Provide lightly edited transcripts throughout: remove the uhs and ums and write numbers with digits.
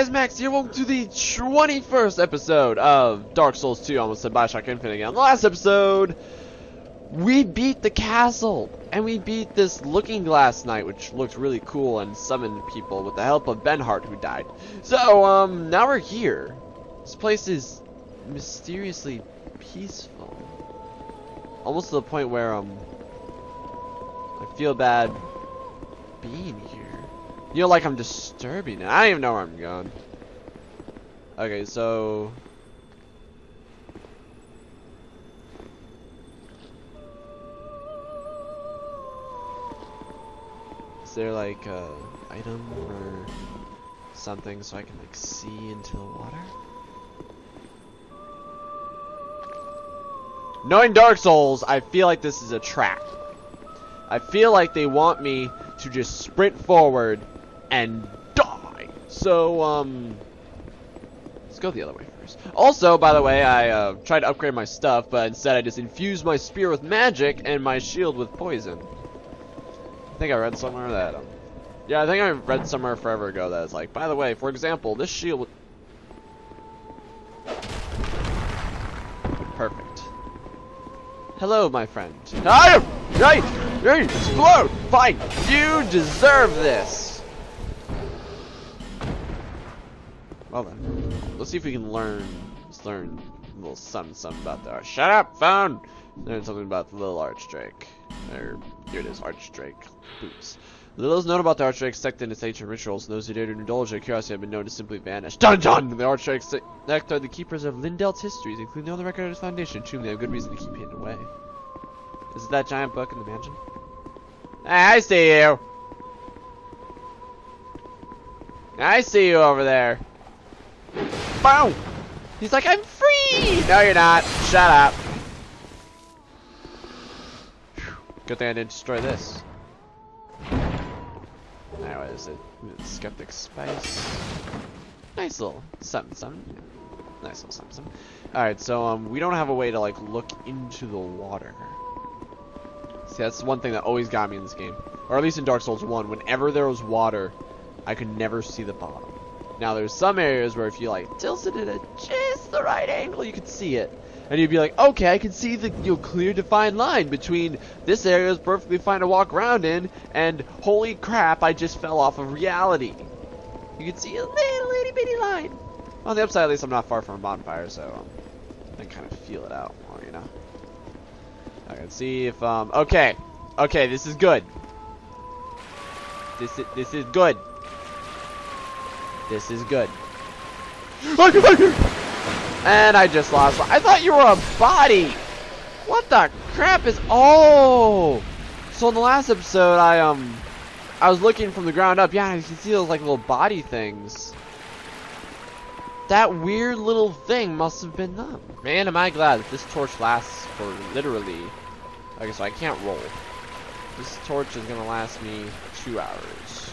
guys, Max here. Welcome to the 21st episode of Dark Souls 2, almost said Bioshock Infinite again. On the last episode, we beat the castle, and we beat this looking glass knight, which looked really cool, and summoned people with the help of Benhart, who died. So, now we're here. This place is mysteriously peaceful. Almost to the point where, I feel bad being here. You know, like I'm disturbing it. I don't even know where I'm going. Okay, so... is there like a item or something so I can like see into the water? Knowing Dark Souls, I feel like this is a trap. I feel like they want me to just sprint forward and die. So, let's go the other way first. Also, by the way, I tried to upgrade my stuff, but instead I just infused my spear with magic and my shield with poison. I think I read somewhere that, yeah, I think I read somewhere forever ago that it's like, by the way, for example, this shield... perfect. Hello, my friend. Hey, explode! Fine, you deserve this. Well then, let's see if we can learn. Let's learn a little something about the. Shut up, phone. Learn something about the little Archdrake. There, here it is, Archdrake boots. Little is known about the Archdrake sect and its ancient rituals. Those who dare to indulge their curiosity have been known to simply vanish. Dun dun! The Archdrake sect are the keepers of Lindelt's histories, including on the record of its foundation. Truly, they have good reason to keep hidden away. Is it that giant book in the mansion? Hey, I see you. I see you over there. Boom! He's like, I'm free! No, you're not. Shut up. Good thing I didn't destroy this. Alright, what is it? Skeptic Spice. Nice little something. Nice little something. Alright, so, we don't have a way to, like, look into the water. See, that's one thing that always got me in this game. Or at least in Dark Souls 1, whenever there was water, I could never see the bottom. Now, there's some areas where if you, like, tilted it at just the right angle, you could see it. And you'd be like, okay, I can see the clear, defined line between this area is perfectly fine to walk around in, and holy crap, I just fell off of reality. You can see a little itty bitty line. On the upside, at least I'm not far from a bonfire, so I can kind of feel it out more, you know. I can see if, okay, this is good. This is good. This is good. And I just lost. I thought you were a body. What the crap is? Oh, so in the last episode, I was looking from the ground up. Yeah, you can see those like little body things. That weird little thing must have been them. Man, am I glad that this torch lasts for literally. Okay, so I can't roll. This torch is gonna last me 2 hours.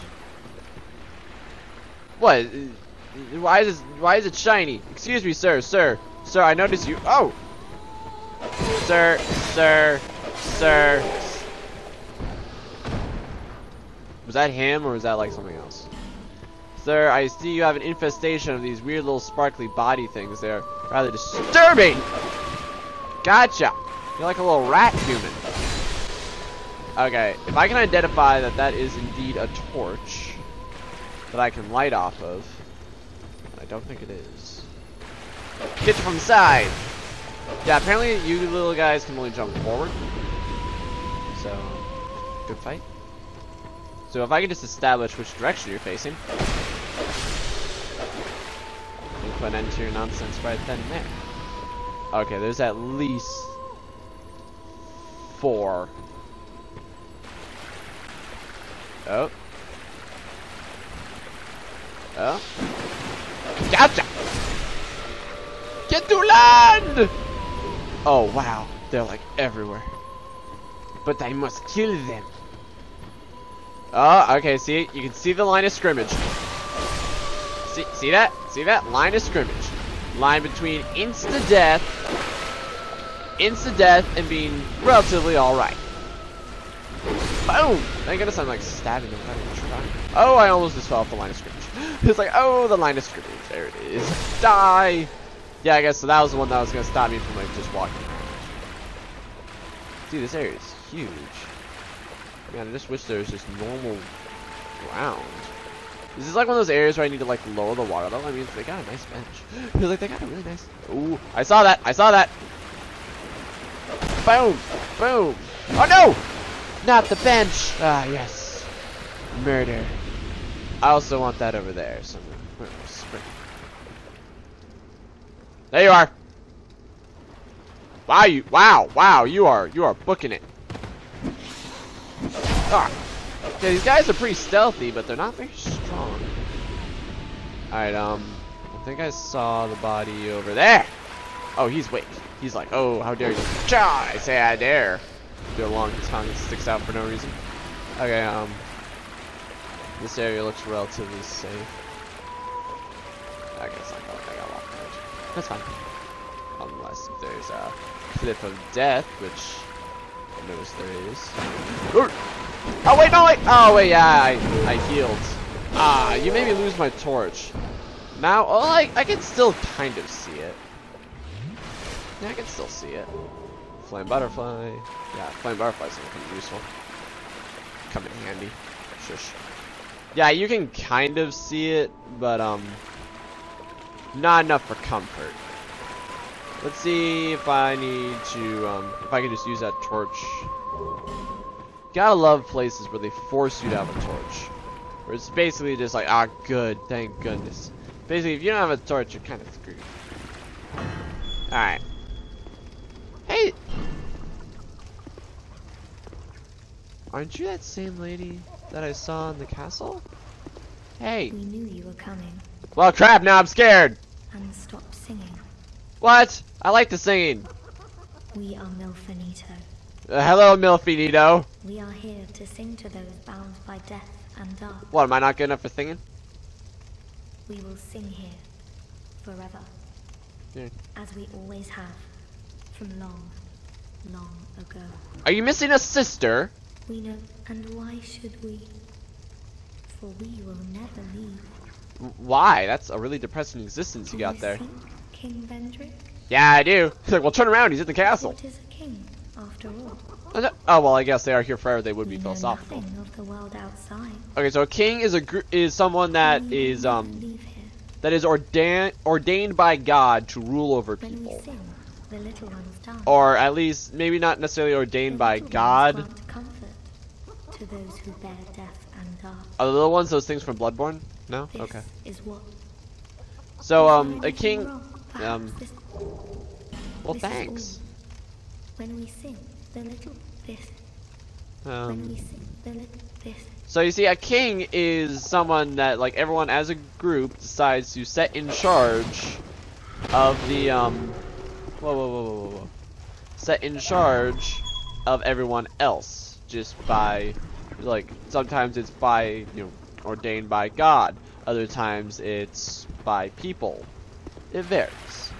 What? Why is it shiny? Excuse me, sir, I noticed you. Oh, sir. Was that him or was that like something else? Sir, I see you have an infestation of these weird little sparkly body things. They're rather disturbing. Gotcha. You're like a little rat human. Okay, if I can identify that that is indeed a torch that I can light off of, I don't think it is. Get you from the side. Yeah, apparently you little guys can only jump forward. So, good fight. So if I can just establish which direction you're facing, you put an end to your nonsense right then and there. Okay, there's at least 4. Oh. Gotcha! Get to land! Oh, wow. They're like everywhere. But I must kill them. Oh, okay, see? You can see the line of scrimmage. See that? See that? Line of scrimmage. Line between insta-death and being relatively alright. Boom! Thank goodness I'm like stabbing them. Oh, I almost just fell off the line of scrimmage. It's like, oh, the line of scrimmage. There it is. Die! Yeah, I guess so. That was the one that was gonna stop me from like just walking around. Dude, this area is huge. Man, I just wish there was just normal ground. This is like one of those areas where I need to like lower the water level. I mean, they got a nice bench. Like they got a really nice. Ooh, I saw that. I saw that. Boom! Boom! Oh no! Not the bench! Ah, yes. Murder. I also want that over there. So there you are. Wow, you are booking it. Ah. Okay, these guys are pretty stealthy, but they're not very strong. Alright, I think I saw the body over there. Oh, he's like, oh, how dare you? Cha! I say I dare. Do a long tongue that sticks out for no reason. Okay, this area looks relatively safe. I guess I gotta walk out. That's fine. Unless there's a cliff of death, which I notice there is. Oh wait, no wait! Oh wait, yeah, I healed. Ah, you made me lose my torch. Now, oh, I can still kind of see it. Yeah, I can still see it. Flame butterfly. Yeah, flame butterfly's gonna be useful. Come in handy. Shush. Yeah, you can kind of see it, but not enough for comfort. Let's see if I need to if I can just use that torch. Gotta love places where they force you to have a torch. Where it's basically just like, ah, good, thank goodness. Basically, if you don't have a torch, you're kind of screwed. Alright. Hey! Aren't you that same lady that I saw in the castle? Hey! We knew you were coming. Well, crap, now I'm scared! And stop singing. What? I like the singing. We are Milfinito. Hello, Milfinito. We are here to sing to those bound by death and dark. What, am I not good enough for singing? We will sing here forever. Yeah. As we always have. From long, long ago. Are you missing a sister? We know, and why should we? For we will never leave. Why? That's a really depressing existence you got there. Think, King Vendrick? Yeah, I do. It's like, well, turn around. He's in the castle. What is a king, after all? Oh well, I guess they are here forever. They would be We know philosophical. nothing of the world outside. Okay, so a king is someone that is Leave here. that is ordained by God to rule over When we people, sing, the little ones dance. or at least maybe not necessarily ordained by The little God. ones grant comfort to those who bear death and dark. Are the little ones those things from Bloodborne? No. This Okay. is what. So Is there a king. anything wrong? Perhaps this- Well, this is thanks. all. When we sing, the little this. When Um. we sing, the little this. So you see, a king is someone that, like, everyone as a group decides to set in charge of the whoa. Set in charge of everyone else, just by, like, sometimes it's by, ordained by God. Other times it's by people. It varies.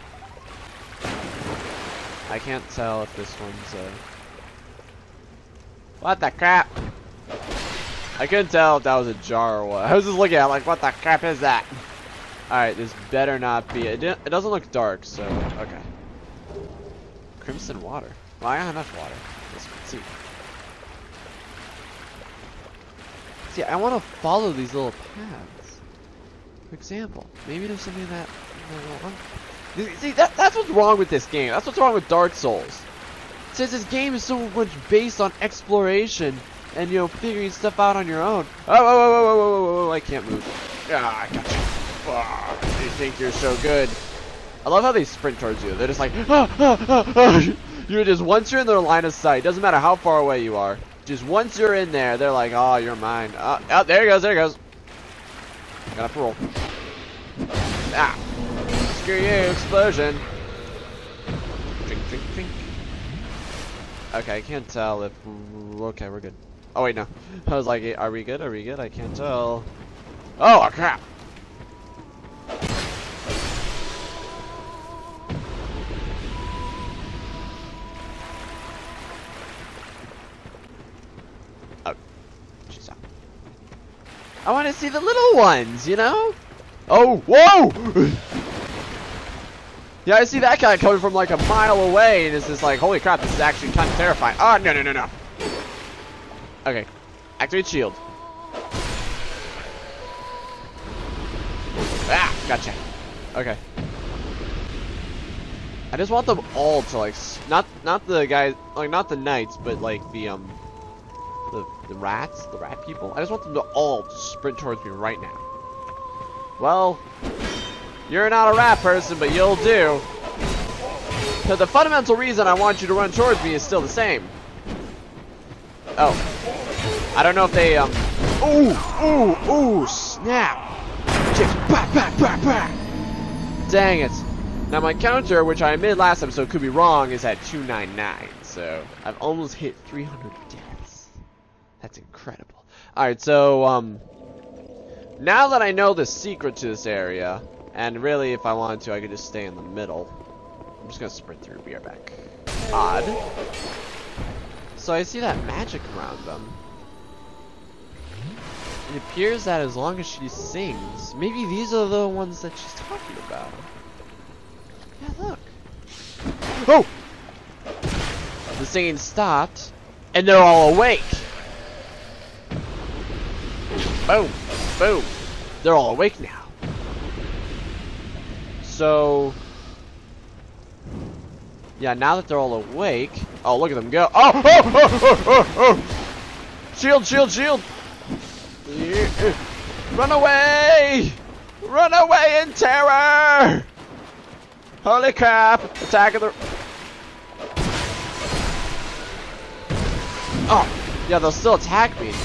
I can't tell if this one's what the crap? I couldn't tell if that was a jar or what. I was just looking at it like, what the crap is that? Alright, this better not be. It doesn't look dark, so okay. Crimson water. Well, I got enough water. Let's see. See, I want to follow these little paths. For example, maybe there's something that. See, that's what's wrong with this game. That's what's wrong with Dark Souls. Since this game is so much based on exploration and, figuring stuff out on your own. Oh, I can't move. Ah, I got you. Oh, you think you're so good. I love how they sprint towards you. They're just like, You're just, once you're in their line of sight, doesn't matter how far away you are, just once you're in there, they're like, oh, you're mine. Oh, there he goes. Got a parole. Ah. Screw you, explosion. Drink. Okay, I can't tell if... Okay, we're good. Oh, wait, no. I was like, are we good? I can't tell. Oh, crap! Oh, I want to see the little ones, you know? Oh, whoa! Yeah, I see that guy coming from like a mile away, and it's just like, holy crap, this is actually kind of terrifying. Oh, no, no, no, no. Okay, activate shield. Ah, gotcha. Okay. I just want them all to like, not the guys, like not the knights, but like the rats, the rat people. I just want them to all sprint towards me right now. Well, you're not a rat person, but you'll do. Because the fundamental reason I want you to run towards me is still the same. Oh. I don't know if they, ooh, snap. Just back, back, back, back. Dang it. Now my counter, which I admitted last episode could be wrong, is at 299. So I've almost hit 300 deaths. That's incredible. Alright, so, now that I know the secret to this area, and really if I wanted to, I could just stay in the middle. I'm just gonna sprint through, be right back. Odd. So I see that magic around them. It appears that as long as she sings, maybe these are the ones that she's talking about. Yeah, look. Oh! The singing stopped, and they're all awake. Boom, boom. They're all awake now. So, yeah, now that they're all awake, oh, look at them go. Oh, oh, oh, oh, oh, oh. Shield, shield, shield. Yeah. Run away! Run away in terror! Holy crap! Attack of the... Oh, yeah, they'll still attack me.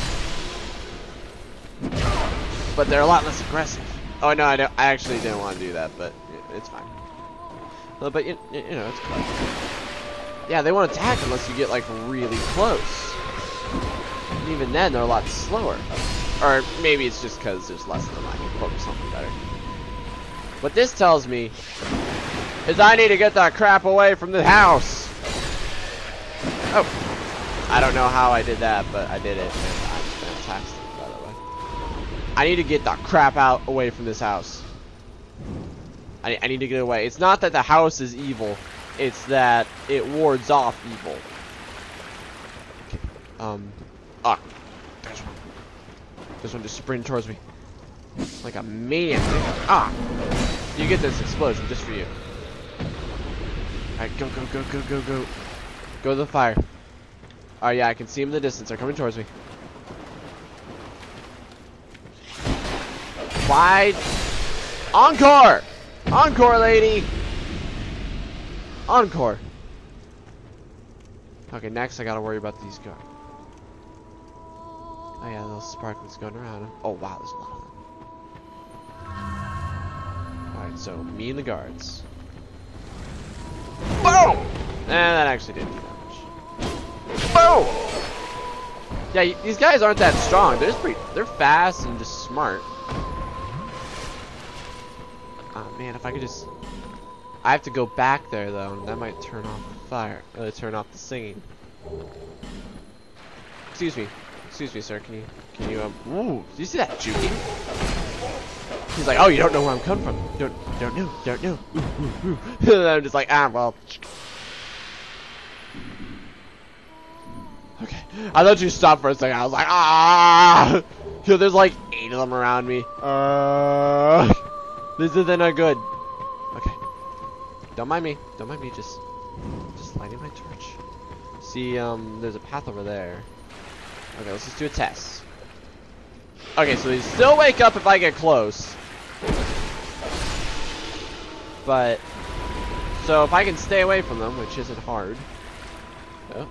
But they're a lot less aggressive. Oh, no, I actually didn't want to do that, but it's fine. But, you know, it's fine. Yeah, they won't attack unless you get, like, really close. And even then, they're a lot slower. Or maybe it's just because there's less of them. I can focus something better. What this tells me is I need to get that crap away from the house. Oh. I don't know how I did that, but I did it. And I'm fantastic, by the way. I need to get that crap out away from this house. I need to get away. It's not that the house is evil. It's that it wards off evil. Okay. Ah. There's one. This one just sprinted towards me. Like a maniac. Ah! You get this explosion just for you. Alright, go, go, go, go, go, go. Go to the fire. Alright, yeah, I can see them in the distance. They're coming towards me. Wide. Encore! Encore, lady! Encore. Okay, next I gotta worry about these guys. Oh yeah, those sparklers going around. Oh wow, there's a lot of them. Alright, so me and the guards. Boom! That actually didn't do that much. Boom! Yeah, these guys aren't that strong. They're fast and just smart. Oh man, if I could just... I have to go back there though, and that might turn off the fire. Turn off the singing. Excuse me, sir. Can you ooh, do you see that juking? He's like, oh, you don't know where I'm coming from. Don't know. Ooh, ooh, ooh. And I'm just like, ah, well. Okay, I thought you stopped for a second. I was like, ah. Yo, there's like 8 of them around me. This isn't a good. Okay. Don't mind me. Just lighting my torch. See, there's a path over there. Okay, let's just do a test. Okay, so they still wake up if I get close. But, so if I can stay away from them, which isn't hard. Oh.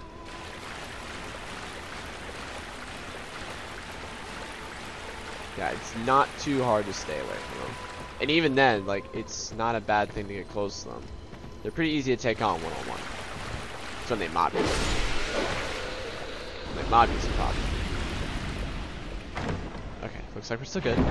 Yeah, it's not too hard to stay away from them. And even then, like, it's not a bad thing to get close to them. They're pretty easy to take on one-on-one. That's when they mob you. When they mob you, it's a problem. Okay, looks like we're still good.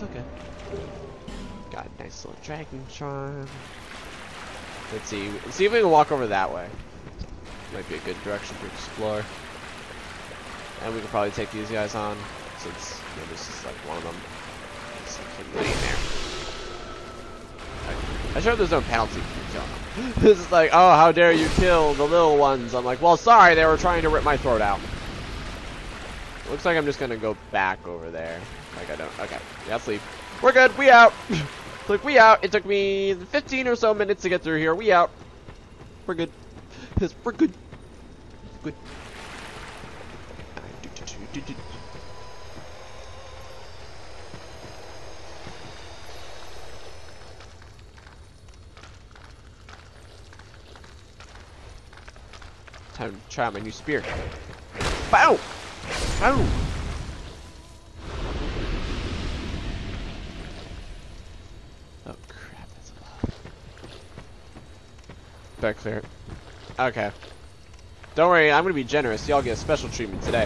Got a nice little dragon charm. Let's see if we can walk over that way. Might be a good direction to explore. And we can probably take these guys on since you know, this is like one of them. It's like in there. I'm sure there's no penalty for killing them. This is like, oh, how dare you kill the little ones? I'm like, well, sorry, they were trying to rip my throat out. Looks like I'm just gonna go back over there. Like I don't. Okay, yeah, sleep. We're good. We out. Look, we out. It took me 15 or so minutes to get through here. We out. We're good. We're good. Good. Time to try my new spear. Bow! Bow! Oh crap, that's a lot. Better clear it. Okay. Don't worry, I'm gonna be generous. Y'all get special treatment today.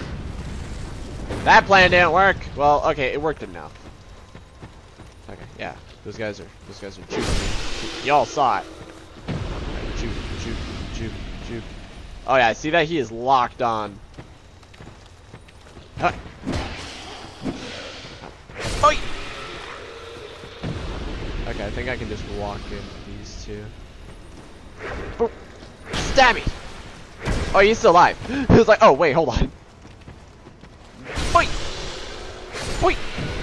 That plan didn't work! Well, okay, it worked enough. Okay, yeah. Those guys are juking me. Y'all saw it. Right, juke. Oh yeah, see that? He is locked on. Huh. Oi! Okay, I think I can just walk into these two. Boom! Stab me! Oh, he's still alive. He was like, oh wait, hold on. Oi! Oi!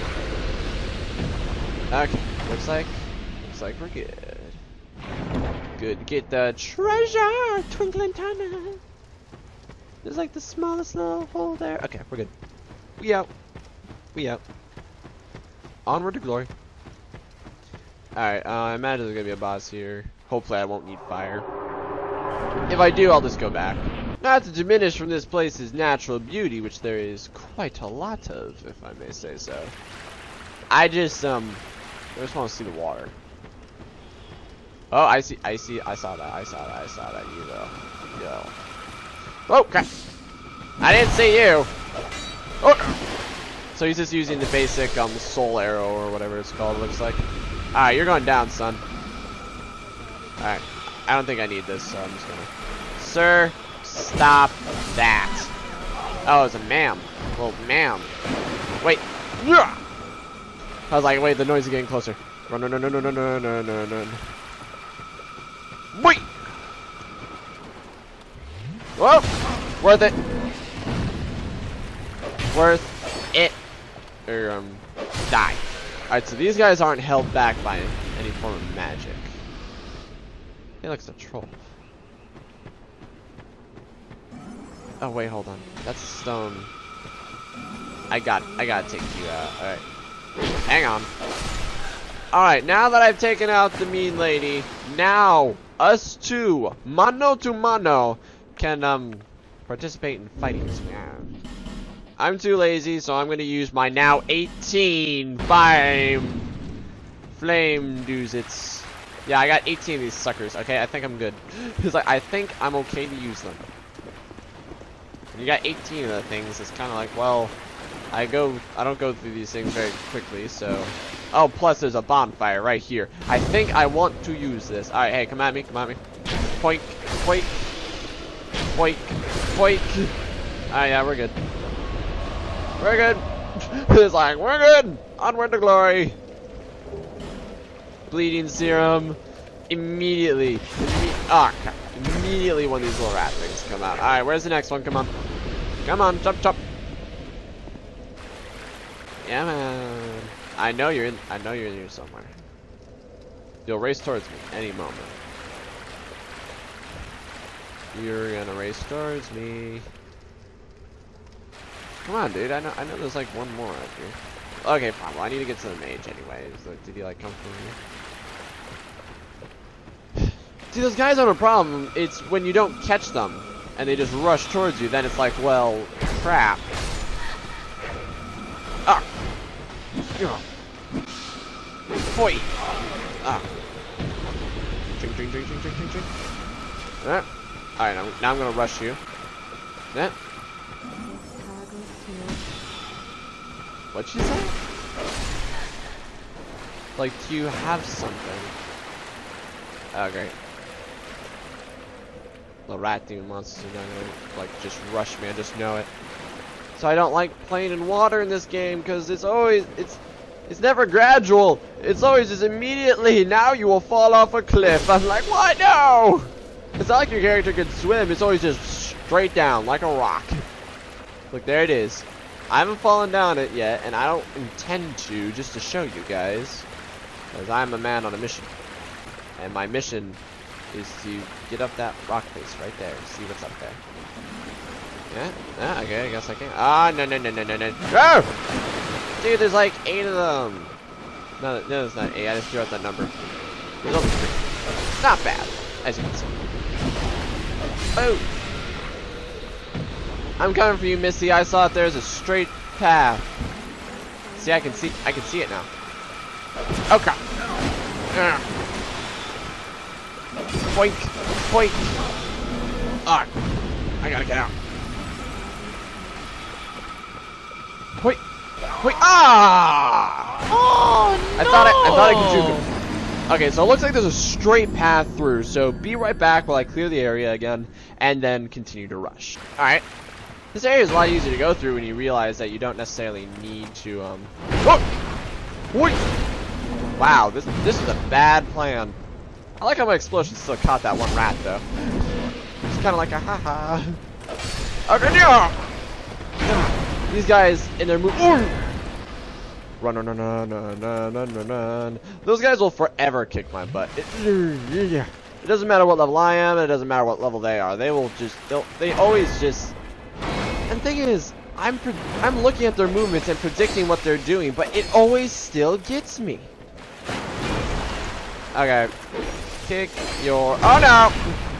Okay, looks like we're good. Good to get the treasure, twinkling tunnel. There's like the smallest little hole there. Okay, we're good. We out. We out. Onward to glory. Alright, I imagine there's gonna be a boss here. Hopefully I won't need fire. If I do, I'll just go back. Not to diminish from this place's natural beauty, which there is quite a lot of, if I may say so. I just want to see the water. Oh, I saw that. You go. Oh, crap. I didn't see you. Oh. So he's just using the basic soul arrow or whatever it's called, it looks like. Alright, you're going down, son. Alright. I don't think I need this, so I'm just gonna... Sir, stop that. Oh, it's a ma'am. Well, ma'am. Wait. I was like, wait, the noise is getting closer. Run. Wait! Whoa! Worth it. Worth it. Or, die. Alright, so these guys aren't held back by any form of magic. He looks a troll. Oh, wait, hold on. That's a stone. I gotta take you out. Alright. Hang on. Alright, now that I've taken out the mean lady, now us two, mano to mano, can participate in fighting. I'm too lazy, so I'm gonna use my now 18 flame doozits. Yeah, I got 18 of these suckers. Okay, I think I'm good. Cause like I think I'm okay to use them. When you got 18 of the things, it's kind of like, well, I don't go through these things very quickly, so. Oh, plus there's a bonfire right here. I think I want to use this. Alright, hey, come at me. Poink. Alright, yeah, we're good. It's like, we're good! Onward to glory! Bleeding serum. Immediately when these little rat things come out. Alright, where's the next one? Come on, chop. Yeah, man. I know you're in here somewhere. You'll race towards me any moment. You're gonna race towards me. Come on, dude. I know there's like one more up here. Okay, fine. Well, I need to get to the mage anyways. Did he like come from here? See, those guys have a problem. It's when you don't catch them and they just rush towards you. Then it's like, well, crap. Ah. Boy. Ah. Drink. Alright, now I'm gonna rush you. That. What'd she say? Like, do you have something? Oh, great. The rat demon monsters are gonna, like, just rush me. I just know it. So I don't like playing in water in this game because it's never gradual. It's always just immediately, now you will fall off a cliff. I'm like, what? No! It's not like your character can swim. It's always just straight down like a rock. Look, there it is. I haven't fallen down it yet, and I don't intend to, just to show you guys. Because I'm a man on a mission. And my mission is to get up that rock face right there. See what's up there. Yeah, okay, I guess I can. Ah, no. Oh! Dude, there's like 8 of them. No, it's not 8. I just threw out that number. There's only 3. Not bad, as you can see. Oh! I'm coming for you, Missy. I saw it. There's a straight path. See, I can see it now. Okay. Boink, boink. Ah, I gotta get out. Wait. Ah! Oh no! I thought I could juke him. Okay, so it looks like there's a straight path through. So be right back while I clear the area again, and then continue to rush. All right. This area is a lot easier to go through when you realize that you don't necessarily need to Whoa! Wait! Wow, this is a bad plan. I like how my explosion still caught that one rat though. It's kind of like a haha. Okay, yeah. These guys in their move. Run. Those guys will forever kick my butt. It doesn't matter what level I am. It doesn't matter what level they are. They will just. They always just. And the thing is, I'm looking at their movements and predicting what they're doing, but it always still gets me. Okay. Kick your. Oh no!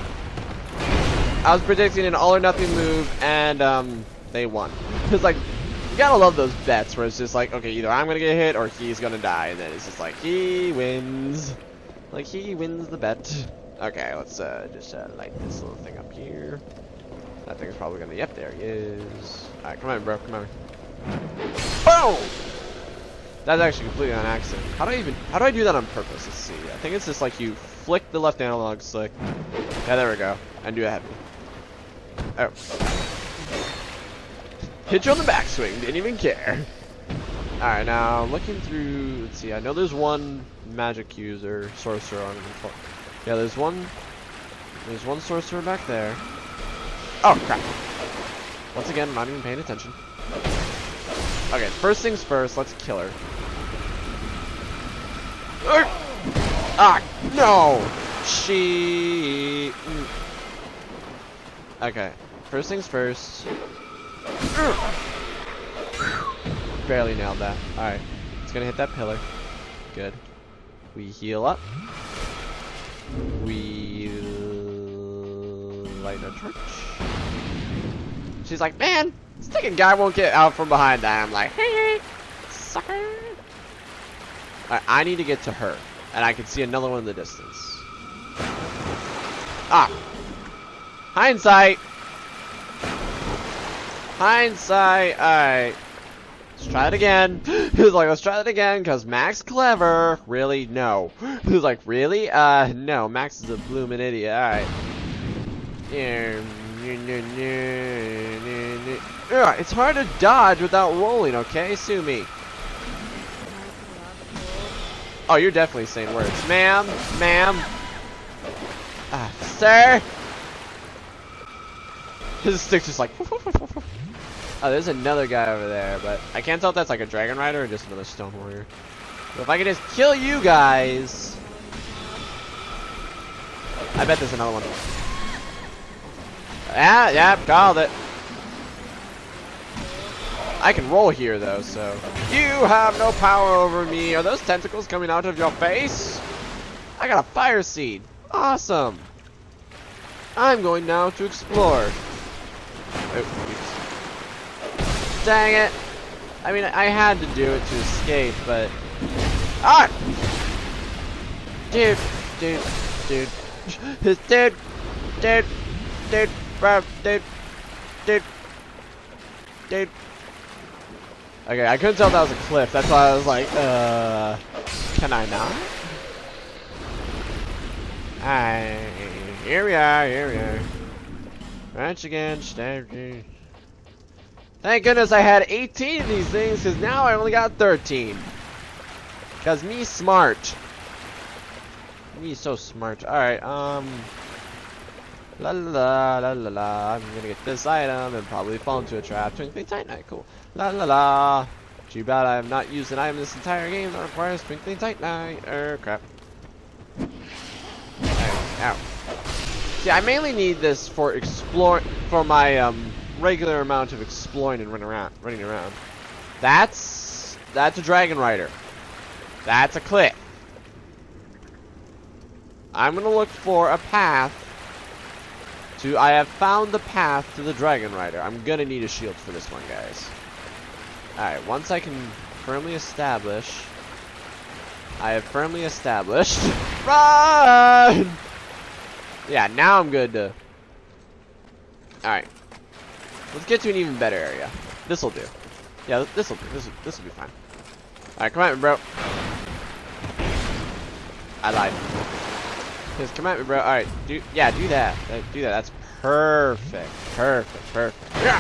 I was predicting an all or nothing move, and they won. It's like, you gotta love those bets where it's just like, okay, either I'm gonna get hit or he's gonna die, and then it's just like, he wins. Like, he wins the bet. Okay, let's just light this little thing up here. That thing's probably gonna, yep, there he is. Alright, come on, bro, come on. Boom! That's actually completely on accident. How do I do that on purpose? Let's see. I think it's just like you flick the left analog stick. Yeah, there we go. And do a heavy. Oh. Hit you on the backswing, didn't even care. Alright, now looking through, let's see, I know there's one magic user, sorcerer on the floor. Yeah, there's one sorcerer back there. Oh, crap. Once again, I'm not even paying attention. Okay, first things first, let's kill her. Ah, no! Okay, first things first. Barely nailed that. Alright, it's gonna hit that pillar. Good. We heal up. We light a torch. She's like, man, this fucking guy won't get out from behind that. I'm like, hey, sucker. Alright, I need to get to her. And I can see another one in the distance. Ah! Hindsight! Hindsight! Alright. Let's try it again. He was like, let's try it again, because Max clever. Really? No. He was like, really? No. Max is a bloomin' idiot. Alright. It's hard to dodge without rolling, okay? Sue me. Oh, you're definitely saying words. Ma'am. Sir. His stick's just like. Oh, there's another guy over there, but I can't tell if that's like a dragon rider or just another stone warrior. But if I can just kill you guys. I bet there's another one. Ah, yeah, called it. I can roll here though, so. You have no power over me. Are those tentacles coming out of your face? I got a fire seed. Awesome. I'm going now to explore. Oh, dang it. I mean, I had to do it to escape, but. Ah! Dude. Okay, I couldn't tell if that was a cliff. That's why I was like, can I not? Alright, here we are. Once again, Thank goodness I had 18 of these things, because now I only got 13. Because me smart. Me so smart. Alright, la la la la la la. I'm gonna get this item and probably fall into a trap. Twinkling Titanite, cool. La la la. Too bad I have not used an item this entire game that requires Twinkling Titanite. Crap. Ow. See, I mainly need this for my regular amount of exploring and running around. That's a dragon rider. That's a cliff. I'm gonna look for a path to. I have found the path to the dragon rider. I'm gonna need a shield for this one, guys. Alright, once I can firmly establish. I have firmly established. Run! Yeah, now I'm good to. Alright. Let's get to an even better area. This'll do. Yeah, this'll do. This'll be fine. Alright, come at me, bro. I lied. Just come at me, bro. Alright, do that. Do that. That's perfect. Perfect. Yeah!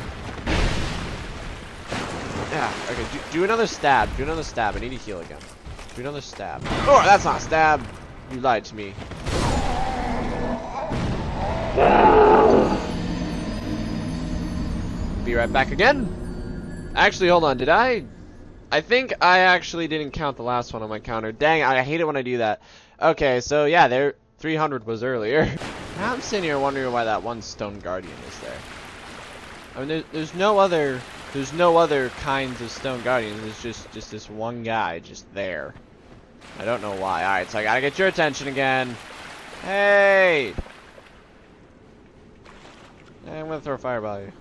Yeah, okay, do another stab. Do another stab. I need to heal again. Do another stab. Oh, that's not a stab. You lied to me. Be right back again. Actually, hold on. Did I think I actually didn't count the last one on my counter. Dang, I hate it when I do that. Okay, so yeah, there 300 was earlier. Now I'm sitting here wondering why that one stone guardian is there. I mean, there's no other kinds of stone guardians. It's just this one guy just there. I don't know why. All right, so I gotta get your attention again. Hey! I'm gonna throw a fireball at you.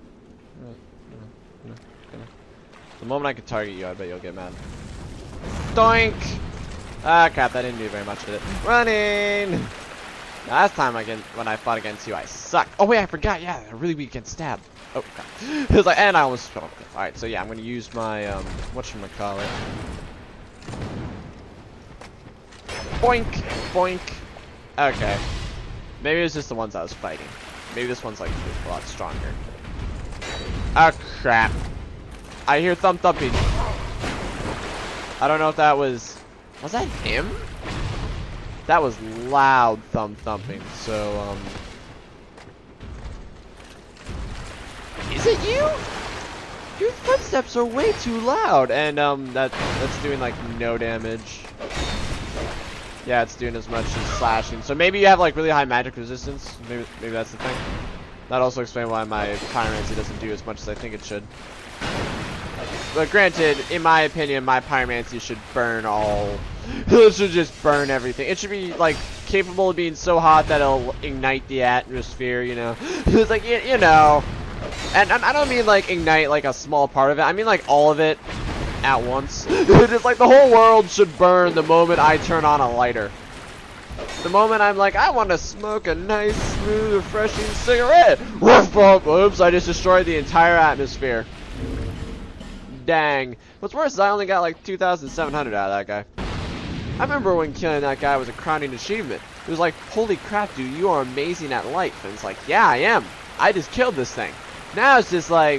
The moment I can target you, I bet you'll get mad. Doink! Ah, crap, that didn't do very much, did it? Running! Last time when I fought against you, I sucked. Oh, wait, I forgot. Yeah, I'm really weak against stab. Oh, crap. It was like, and I almost fell off. Alright, so yeah, I'm gonna use my, whatchamacallit. Boink! Boink! Okay. Maybe it was just the ones I was fighting. Maybe this one's like a lot stronger. Oh crap. I hear thumping. I don't know if that was that him? That was loud thumping, so is it you? Your footsteps are way too loud, and that's doing like no damage. Yeah, it's doing as much as slashing. So maybe you have like really high magic resistance. Maybe that's the thing. That also explains why my pyromancy doesn't do as much as I think it should. But granted, in my opinion, my pyromancy should burn all. It should just burn everything. It should be like capable of being so hot that it'll ignite the atmosphere. You know, it's like you know. And I don't mean like ignite like a small part of it. I mean like all of it at once. It's like the whole world should burn the moment I turn on a lighter. The moment I'm like, I want to smoke a nice, smooth, refreshing cigarette. Oops, I just destroyed the entire atmosphere. Dang. What's worse is I only got like 2,700 out of that guy. I remember when killing that guy was a crowning achievement. It was like, holy crap, dude, you are amazing at life. And it's like, yeah, I am. I just killed this thing. Now it's just like,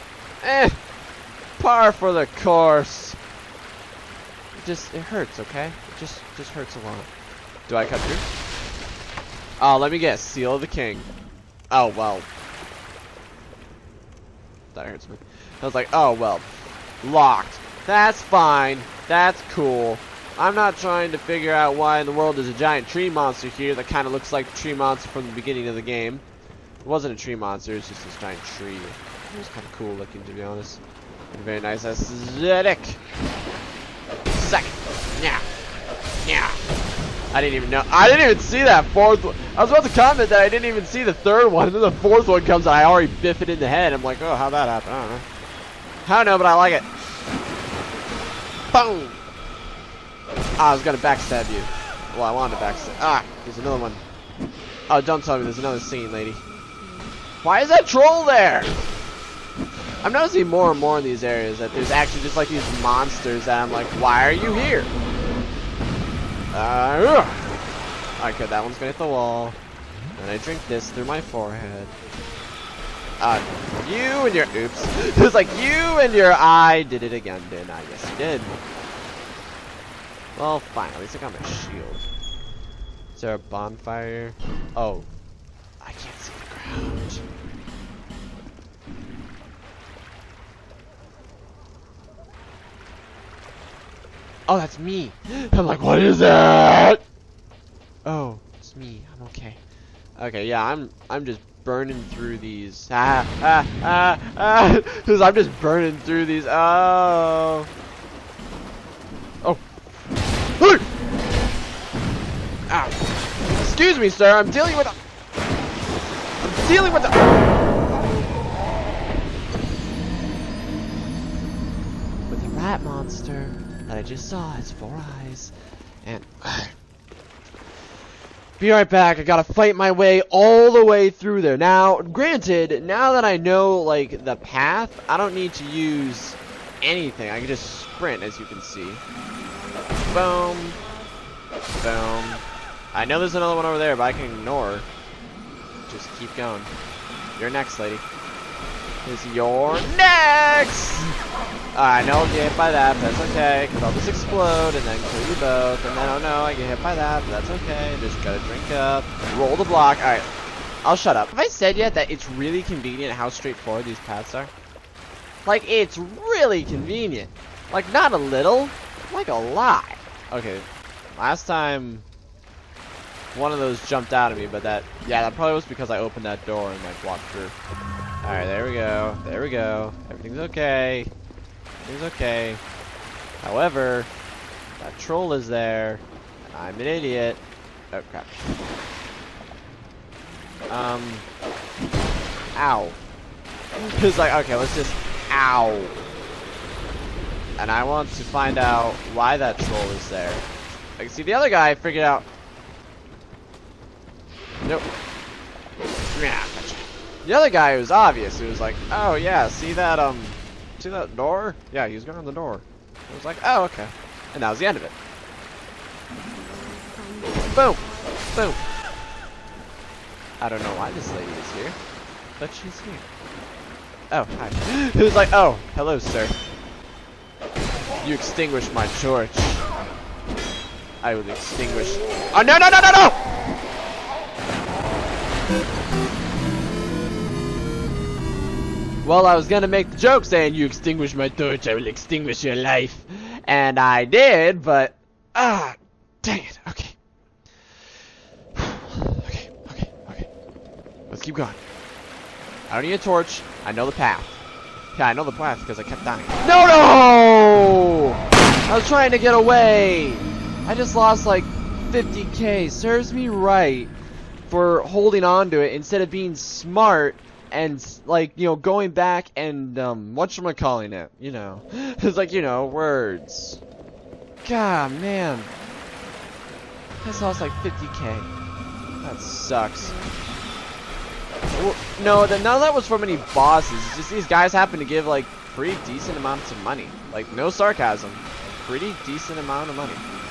par for the course. It hurts, okay? It just hurts a lot. Do I cut through? Oh, let me guess. Seal of the King. Oh, well. That hurts me. I was like, oh, well. Locked. That's fine. That's cool. I'm not trying to figure out why in the world there's a giant tree monster here that kind of looks like the tree monster from the beginning of the game. It wasn't a tree monster, it was just this giant tree. It was kind of cool looking, to be honest. Very nice aesthetic. Second. Yeah. Yeah. I didn't even know. I didn't even see that fourth one. I was about to comment that I didn't even see the third one. And then the fourth one comes and I already biff it in the head. I'm like, oh, how'd that happen? I don't know. I don't know, but I like it. Boom. I was going to backstab you. Well, I wanted to backstab. Ah, there's another one. Oh, don't tell me there's another scene, lady. Why is that troll there? I'm noticing more and more in these areas that there's actually just like these monsters that I'm like, why are you here? Okay, that one's gonna hit the wall. And I drink this through my forehead. You and your, oops. It was like, you and your eye did it again, didn't I? Yes, you did. Well, fine. At least I got my shield. Is there a bonfire? Oh. I can't see the ground. Oh, that's me. I'm like, what is that? Oh, it's me. I'm okay. Okay, yeah, I'm just burning through these. Because I'm just burning through these. Oh. Oh. Ow. Excuse me, sir. I'm dealing with a rat monster that I just saw. Has 4 eyes, and be right back. I gotta fight my way all the way through there. Now, granted, now that I know like the path, I don't need to use anything. I can just sprint, as you can see. Boom, boom. I know there's another one over there, but I can ignore. Just keep going. You're next, lady. You're next! I know I'll get hit by that, but that's okay, because I'll just explode and then kill you both. And then, oh no, I get hit by that, but that's okay. Just gotta drink up, roll the block. Alright, I'll shut up. Have I said yet that it's really convenient how straightforward these paths are? Like, it's really convenient. Like, not a little, like a lot. Okay, last time one of those jumped out at me, but that probably was because I opened that door and like walked through. Alright, there we go. There we go. Everything's okay. Everything's okay. However, that troll is there. I'm an idiot. Oh crap. Ow. It's like, okay, let's just ow. And I want to find out why that troll is there. Like, see, the other guy figured out. Nope. Yeah, gotcha. The other guy was obvious. He was like, oh yeah, see that door? Yeah, he was going on the door. I was like, oh okay. And that was the end of it. Boom! Boom! I don't know why this lady is here, but she's here. Oh, hi. He was like, oh, hello sir. You extinguished my torch. I will extinguish. Oh no no no no no! Well, I was gonna make the joke saying you extinguish my torch, I will extinguish your life. And I did, but dang it, okay. Okay. Let's keep going. I don't need a torch, I know the path. Yeah, I know the path because I kept dying. No! I was trying to get away! I just lost like 50k. Serves me right for holding on to it instead of being smart and like, you know, going back and whatchamacalling it, you know. It's like, you know, words. God, man. I just lost like 50k. That sucks. Well, no, none of that was from any bosses. It's just these guys happen to give like pretty decent amounts of money. Like, no sarcasm. Pretty decent amount of money.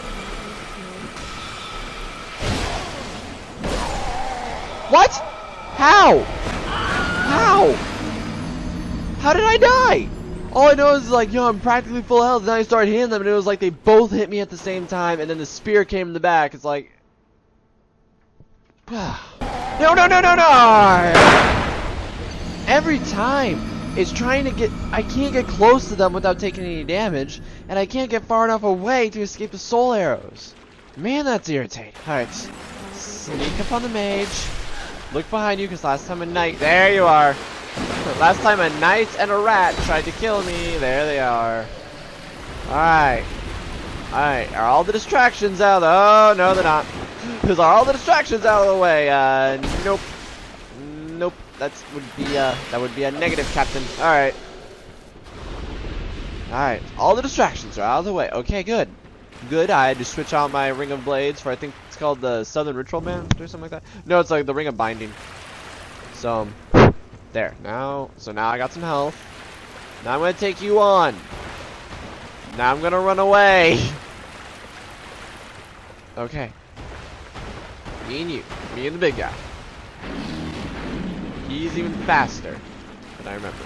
What? How? How? How did I die? All I know is like, yo, I'm practically full health, and then I started hitting them, and it was like they both hit me at the same time, and then the spear came in the back. It's like, no, no, no, no, no! Every time, it's trying to get, I can't get close to them without taking any damage, and I can't get far enough away to escape the soul arrows. Man, that's irritating. Alright, sneak up on the mage. Look behind you, because last time a knight, there you are. Last time a knight and a rat tried to kill me, there they are. Alright. Alright, are all the distractions out? Oh, no they're not. Because are all the distractions out of the way? Nope. Nope. That would be a negative, Captain. Alright. Alright, all the distractions are out of the way. Okay, good. Good, I had to switch out my Ring of Blades for, I think it's called the Southern Ritual Band or something like that. No, it's like the Ring of Binding. So, there. Now I got some health. Now I'm gonna take you on. Now I'm gonna run away. Okay. Me and you. Me and the big guy. He's even faster. And I remember.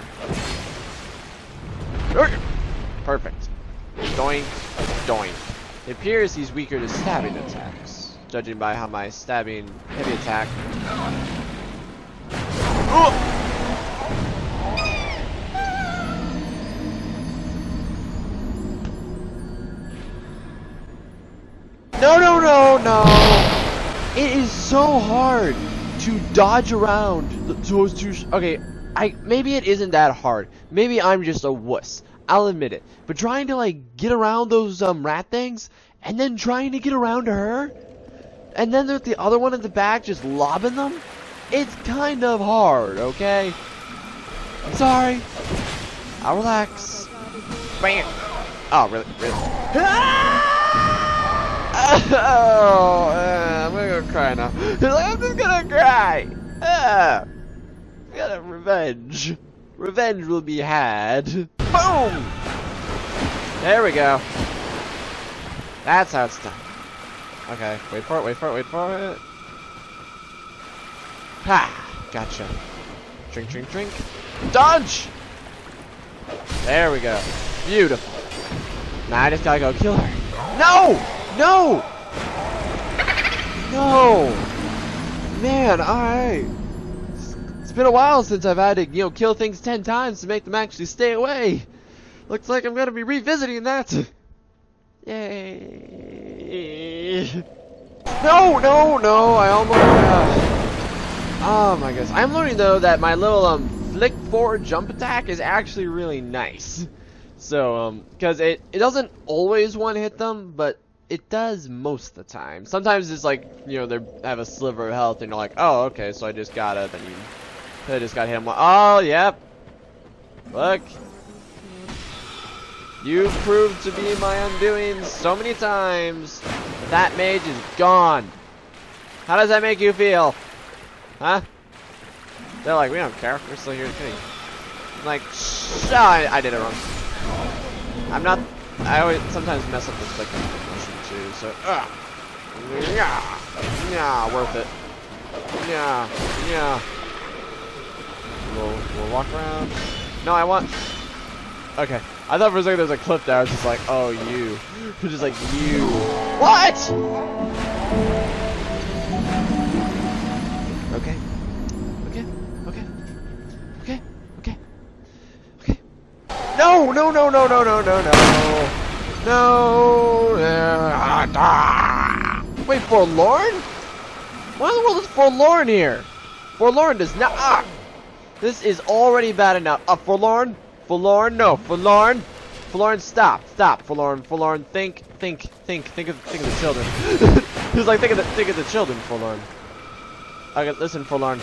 Perfect. Doink, doink. It appears he's weaker to stabbing attacks, judging by how my stabbing heavy attack. Oh! No! It is so hard to dodge around those two. Okay, maybe it isn't that hard. Maybe I'm just a wuss. I'll admit it. But trying to like get around those rat things, and then trying to get around to her, and then there's the other one in the back just lobbing them. It's kind of hard. Okay. I'm sorry. I'll relax. Bam. Oh, really? Oh, I'm gonna go cry now. I'm just gonna cry. I got a revenge. Revenge will be had. Boom! There we go. That's how it's done. Okay, wait for it. Ha! Gotcha. Drink. Dodge! There we go. Beautiful. Now I just gotta go kill her. No! Man, alright. It's been a while since I've had to, kill things 10 times to make them actually stay away. Looks like I'm gonna be revisiting that. Yay. No, I almost, oh my goodness. I'm learning though that my little, flick forward jump attack is actually really nice. So, cause it doesn't always one hit them, but it does most of the time. Sometimes it's like, they have a sliver of health and you're like, oh, okay, so I just gotta, then I just got hit. Oh, yep. Look. You've proved to be my undoing so many times. That mage is gone. How does that make you feel? Huh? They're like, we don't care. We're still here to kill you. I'm like, I did it wrong. I'm not. I always sometimes mess up the click motion too. So, yeah, worth it. Yeah. We'll walk around. No, I want. Okay, I thought for a second there was a clip there. I was just like, oh, you. Just like you. What? Okay. No! Wait, forlorn? Why in the world is forlorn here? Forlorn does not. This is already bad enough. Forlorn, no, forlorn, stop, forlorn. Think of the children. He's like, think of the children, forlorn. Okay, listen, forlorn,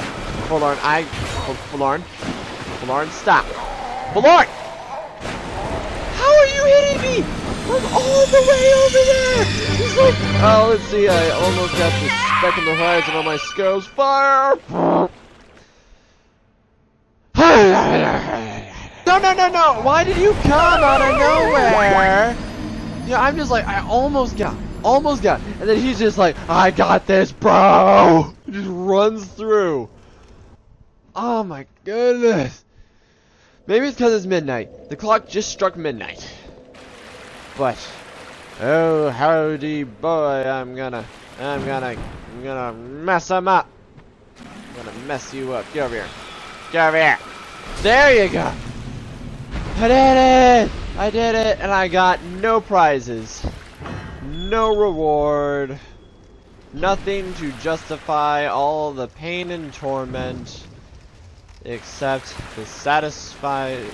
stop, forlorn. How are you hitting me? I'm all the way over there. He's like, oh, let's see. I almost got the speck in the horizon on my scales. Fire! No! Why did you come out of nowhere? Yeah, I'm just like, I almost got. And then he's just like, I got this, bro. He just runs through. Oh my goodness. Maybe it's because it's midnight. The clock just struck midnight. But, oh howdy boy, I'm gonna mess him up. I'm gonna mess you up. Get over here. There you go. I did it, and I got no prizes, no reward, nothing to justify all the pain and torment. Except the satisfaction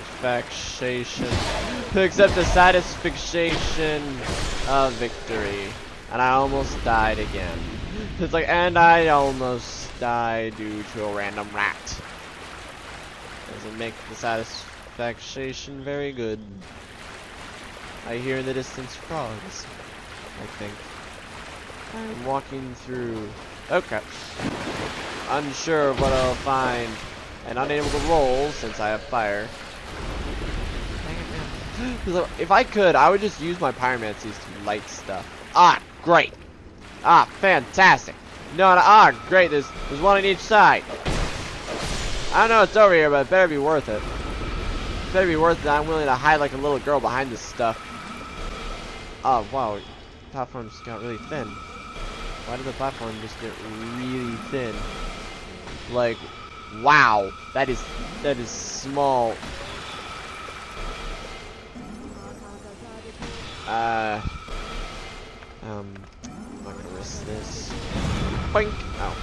of victory. And I almost died again. It's like, and I almost died due to a random rat. Doesn't make the satisfaction very good. I hear in the distance frogs, I think. I'm walking through. Oh crap. Unsure of what I'll find. And unable to roll since I have fire. If I could, I would just use my pyromancies to light stuff. Ah, great. Ah, fantastic. No, great. There's one on each side. I don't know it's over here, but it better be worth it. It better be worth it. I'm willing to hide like a little girl behind this stuff. Oh, wow. Platforms got really thin. Why did the platform just get really thin? Like, wow. That is small. I'm not gonna risk this. Boink! Oh.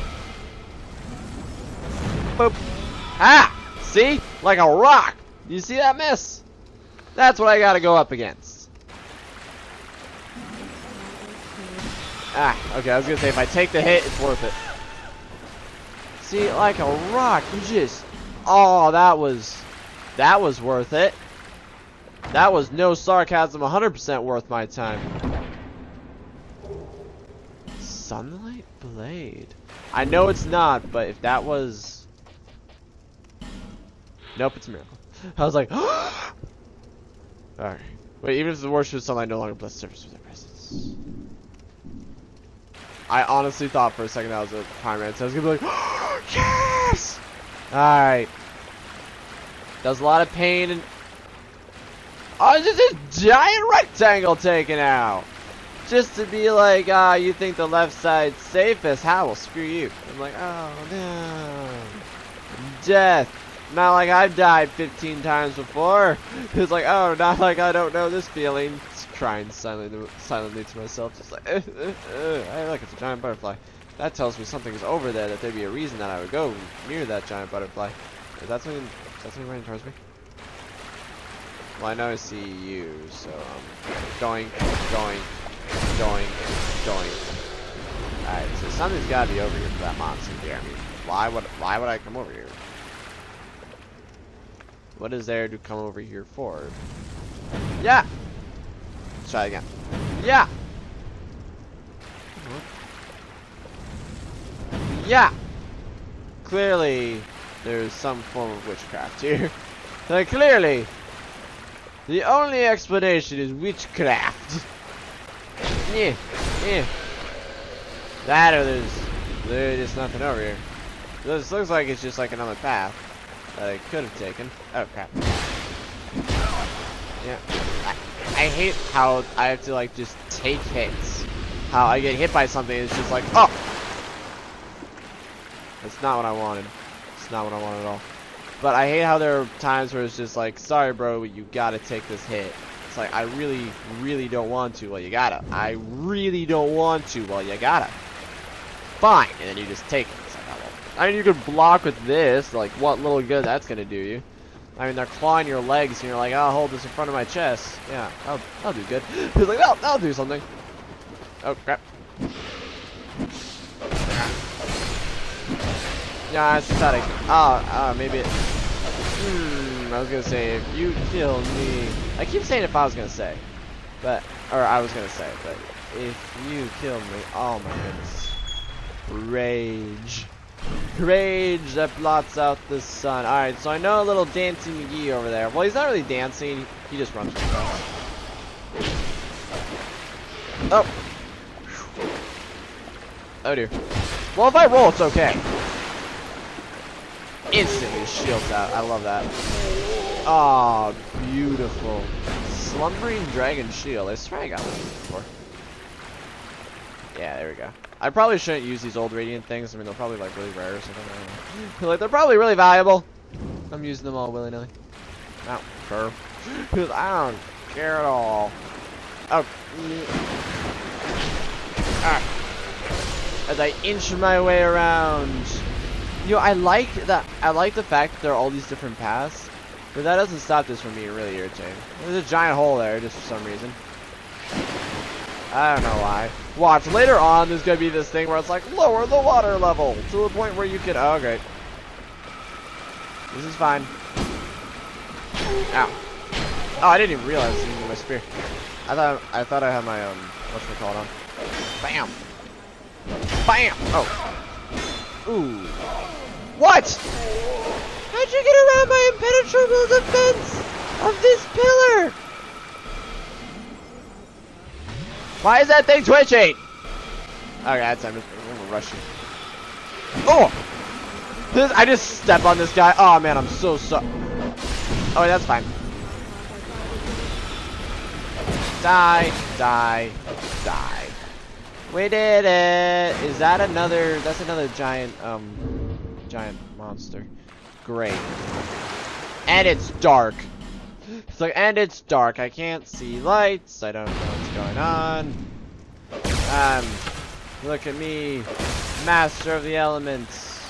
Boop! Ah! See? Like a rock! You see that miss? That's what I gotta go up against. Ah, okay, I was gonna say if I take the hit, it's worth it. See, like a rock, you just... Oh, that was worth it. That was no sarcasm, 100% worth my time. Sunlight Blade. I know it's not, but if that was... Nope, it's a miracle. I was like, alright. Wait, even if the worship of sunlight no longer bless the surface with their presence. I honestly thought for a second that was a primary, so I was gonna be like, yes! Alright. That was a lot of pain and... Oh, it's just a giant rectangle taken out! Just to be like, you think the left side's safest? How? Well, screw you. I'm like, oh no. Death. Not like I've died 15 times before. It's like, oh, not like I don't know this feeling. Just crying silently to myself. Just like, hey, look, it's a giant butterfly. That tells me something is over there, that there'd be a reason that I would go near that giant butterfly. Is that something running towards me? Well, I know I see you, so going. Alright, so something's gotta be over here for that monster here. I mean, why would I come over here? What is there to come over here for? Yeah! Let's try it again. Yeah! Yeah! Clearly, there's some form of witchcraft here. Like, clearly, the only explanation is witchcraft. Yeah, yeah. That or there's just nothing over here. This looks like it's just like another path that I could have taken. Oh crap. Yeah. I hate how I have to like just take hits. How I get hit by something, it's just like, oh! That's not what I wanted. It's not what I wanted at all. But I hate how there are times where it's just like, sorry bro, you gotta take this hit. It's like, I really, really don't want to. Well, you gotta. I really don't want to. Well, you gotta. Fine. And then you just take it. It's like, oh, well. I mean, you could block with this. Like, what little good that's gonna do you. I mean, they're clawing your legs, and you're like, I'll hold this in front of my chest. Yeah, I'll do good. He's like, oh, that'll do something. Oh, crap. Yeah, I thought maybe it... I was gonna say, if you kill me... I keep saying if I was gonna say. But... Or I was gonna say, but... If you kill me... Oh my goodness. Rage. Rage that blots out the sun. Alright, so I know a little dancing McGee over there. Well, he's not really dancing. He just runs really fast. Oh. Oh dear. Well, if I roll, it's okay. Instantly shields out. I love that. Oh, beautiful. Slumbering Dragon Shield. I swear I got this before. Yeah, there we go. I probably shouldn't use these old radiant things. I mean, they're probably like really rare or something. I don't know. Like, they're probably really valuable. I'm using them all willy-nilly. I don't care. Because I don't care at all. Oh. Ah. As I inch my way around. You know, I like the fact that there are all these different paths, but that doesn't stop this from being really irritating. There's a giant hole there just for some reason. I don't know why. Watch, later on there's gonna be this thing where it's like, lower the water level to the point where you can, oh great. This is fine. Ow. Oh, I didn't even realize I was using my spear. I thought I had my, whatchamacallit on. Bam! Bam! Oh. Ooh. What? How'd you get around my impenetrable defense of this pillar? Why is that thing twitching? Okay, that's time. I'm gonna rush you. Oh! I just step on this guy. Oh man, I'm so sorry. Oh, that's fine. Die, die, die. We did it. Is that another? That's another giant, giant monster. Great. And it's dark. It's like, and it's dark. I can't see lights. I don't know what's going on. Look at me, master of the elements,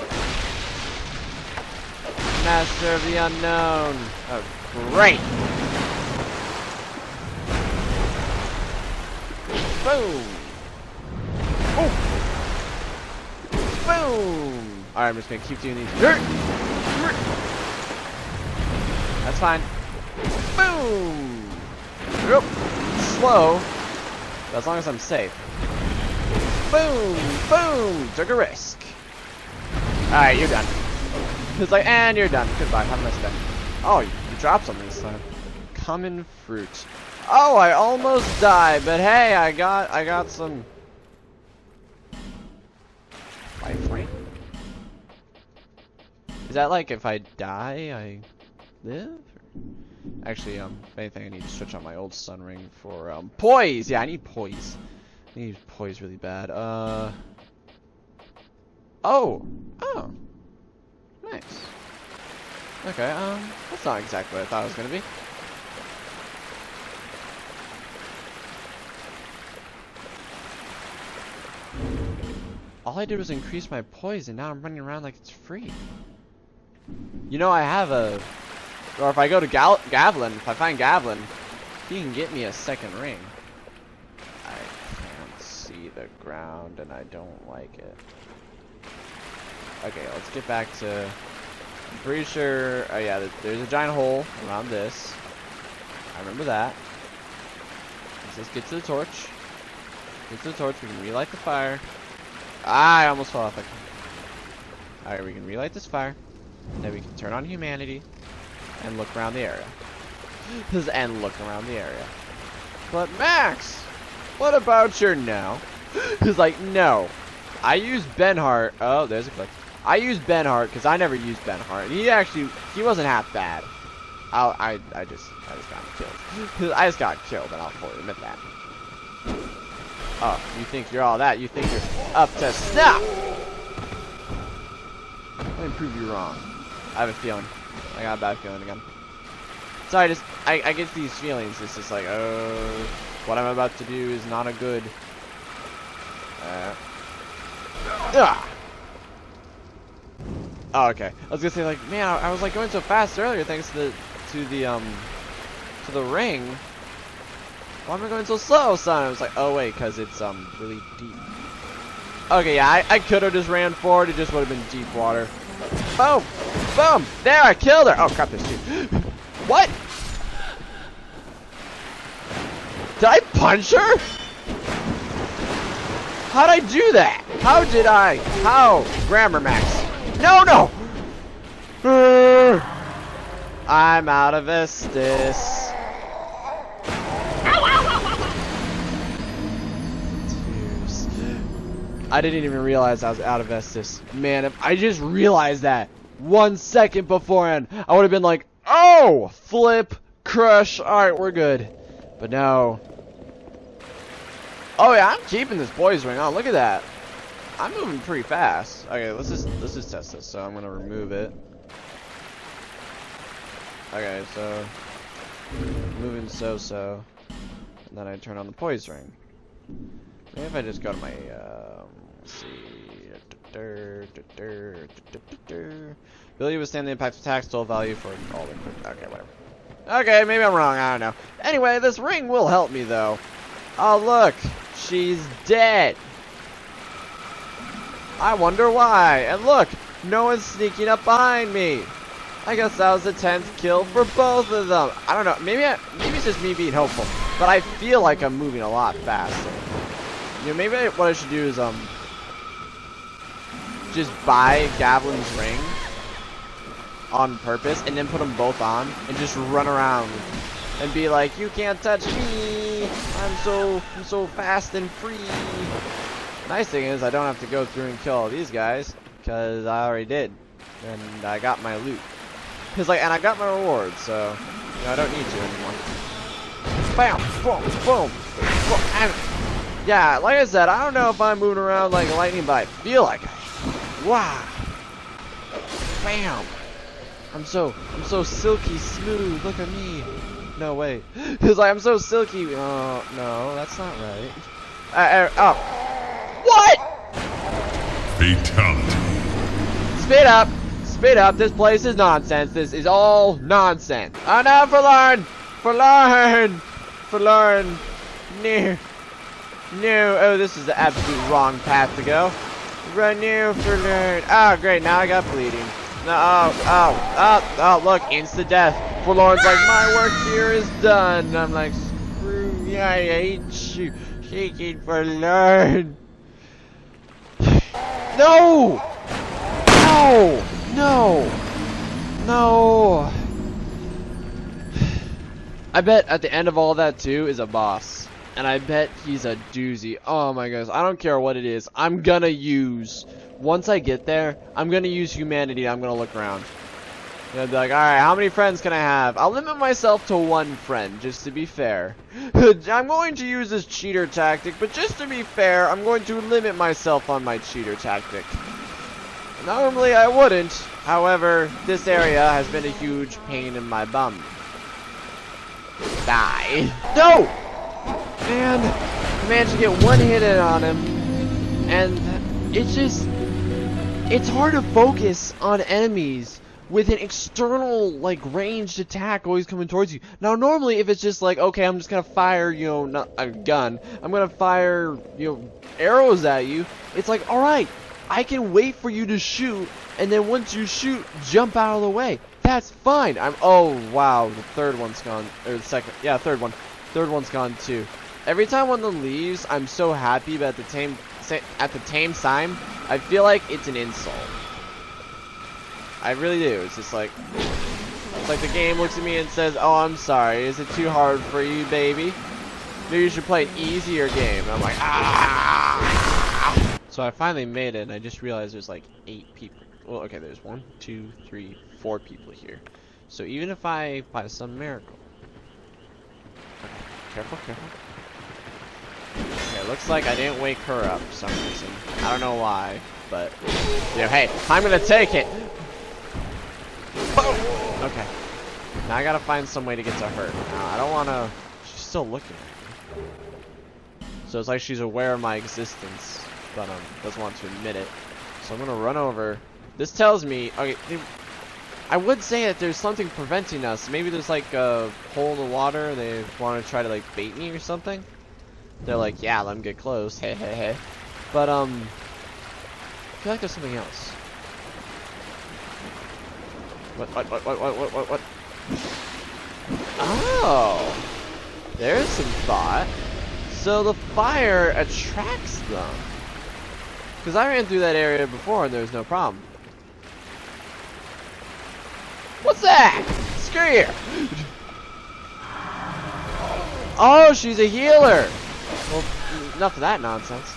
master of the unknown. Oh, great. Boom. Oh. Boom. All right, I'm just gonna keep doing these. That's fine. Boom. Yep. Slow, but as long as I'm safe. Boom! Boom! Took a risk. Alright, you're done. It's like, and you're done. Goodbye. Have a nice day. Oh, you dropped something this time. Common fruit. Oh, I almost died, but hey, I got some life, right? Is that like if I die, I live? Actually, if anything, I need to switch on my old sun ring for poise. Yeah, I need poise. I need poise really bad. Oh. Oh. Nice. Okay, that's not exactly what I thought it was gonna be. All I did was increase my poise, and now I'm running around like it's free. You know, I have a... Or if I go to Gavlin, if I find Gavlin, he can get me a second ring. I can't see the ground, and I don't like it. Okay, let's get back to... I'm pretty sure... Oh yeah, there's a giant hole around this. I remember that. Let's get to the torch. Get to the torch, we can relight the fire. Ah, I almost fell off. Alright, we can relight this fire. And then we can turn on humanity. And look around the area. And look around the area. But Max, what about your no? He's like, no. I use Benhart. Oh, there's a click. I use Benhart because I never used Benhart. He wasn't half bad. I just got killed. I just got killed, and I'll fully admit that. Oh, you think you're all that? You think you're up to snuff? Let me prove you wrong. I have a feeling. I got a bad feeling again. So I get these feelings. It's just like, oh, what I'm about to do is not a good. Oh, okay. I was gonna say, like, man, I was like going so fast earlier thanks to the ring. Why am I going so slow, son? I was like, oh wait, cause it's really deep. Okay, yeah, I could have just ran forward. It just would have been deep water. Boom, boom. There, I killed her. Oh crap, there's two. What? Did I punch her? How'd I do that? How did I? How? Grammar Max. No, no! I'm out of Estus. Tears. I didn't even realize I was out of Estus. Man, if I just realized that 1 second beforehand, I would have been like, oh! Flip, crush, alright, we're good. But no. Oh yeah, I'm keeping this boys ring on. Look at that. I'm moving pretty fast. Okay, let's just test this. So I'm gonna remove it. Okay, so moving so. And then I turn on the poise ring. Maybe if I just go to my let's see. Ability to withstand the impact of attack, stole value for all the okay, whatever. Okay, maybe I'm wrong, I don't know. Anyway, this ring will help me though. Oh look, she's dead. I wonder why. And look, no one's sneaking up behind me. I guess that was the 10th kill for both of them. I don't know. Maybe it's just me being hopeful, but I feel like I'm moving a lot faster. You know, maybe what I should do is just buy Gavlin's ring on purpose and then put them both on and just run around and be like, you can't touch me. I'm so fast and free. Nice thing is I don't have to go through and kill all these guys. Cause I already did, and I got my loot. Cause and I got my reward, so I don't need to anymore. Bam, boom, boom, boom. And yeah, like I said, I don't know if I'm moving around like lightning, but I feel like I. Wow. Bam. I'm so silky smooth. Look at me. No wait. Cause I'm so silky. Oh no, that's not right. Oh. What? Fatality. Speed up. Speed up. This place is nonsense. This is all nonsense. Oh no, forlorn. No. Oh, this is the absolute wrong path to go. Renew, forlorn. Oh, great. Now I got bleeding. No, oh, look, insta death. Forlorn's like, my work here is done. And I'm like, screw you, I hate you. Shaking forlorn. No! No! I bet at the end of all that too is a boss. And I bet he's a doozy. Oh my gosh, I don't care what it is. I'm gonna use, once I get there, I'm gonna use humanity. I'm gonna look around. I'm gonna be like, alright, how many friends can I have? I'll limit myself to 1 friend, just to be fair. I'm going to use this cheater tactic, but just to be fair, I'm going to limit myself on my cheater tactic. Normally I wouldn't. However, this area has been a huge pain in my bum. Die. No! Man, I managed to get 1 hit in on him, and it's hard to focus on enemies with an external, like, ranged attack always coming towards you. Now, normally, if it's just like, okay, I'm just gonna fire, not a gun, I'm gonna fire, arrows at you, it's like, alright, I can wait for you to shoot, and then once you shoot, jump out of the way. That's fine. Oh, wow, the third one's gone, or the second, yeah, third one's gone too. Every time one of them leaves, I'm so happy, but at the same time, I feel like it's an insult. I really do. It's just like, the game looks at me and says, "Oh, I'm sorry. Is it too hard for you, baby? Maybe you should play an easier game." And I'm like, ah. So I finally made it, and I just realized there's like 8 people. Well, okay, there's 1, 2, 3, 4 people here. So even if I, by some miracle, okay, careful. Okay, looks like I didn't wake her up for some reason. I don't know why, but hey, I'm gonna take it. Boom. Okay, now I gotta find some way to get to her. Now, I don't wanna. She's still looking at me, so it's like she's aware of my existence, but doesn't want to admit it. So I'm gonna run over. This tells me, okay, I would say that there's something preventing us. Maybe there's like a hole in the water. They want to try to like bait me or something. They're like, yeah, let them get close. Hey. But I feel like there's something else. What? Oh, there's some thought. So the fire attracts them. Because I ran through that area before and there was no problem. What's that? Screw you. Oh, she's a healer. Well, enough of that nonsense.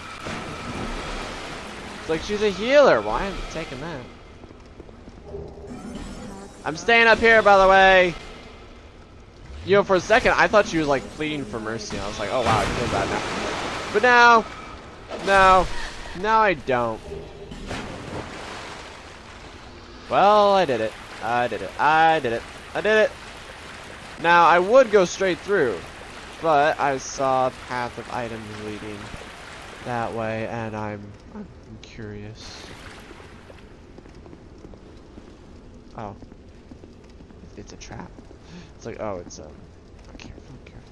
It's like she's a healer. Why am I taking that? I'm staying up here, by the way. For a second, I thought she was like pleading for mercy. I was like, oh wow, I feel bad now. But now I don't. Well, I did it. I did it. Now, I would go straight through, but I saw a path of items leading that way, and I'm curious. Oh. It's a trap. It's like, oh, it's careful.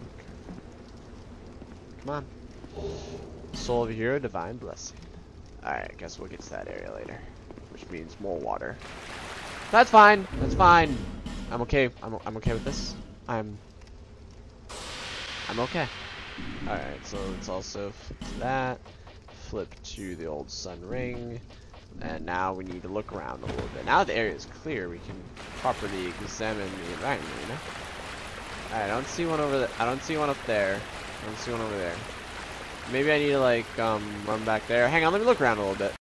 Come on. Soul of a hero, divine blessing. Alright, I guess we'll get to that area later, which means more water. That's fine. I'm okay. I'm okay with this. I'm okay. Alright, so let's also flip to that. Flip to the old sun ring. And now we need to look around a little bit. Now the area is clear, we can properly examine the environment, Alright, I don't see one over there. I don't see one up there. I don't see one over there. Maybe I need to like run back there. Hang on, let me look around a little bit.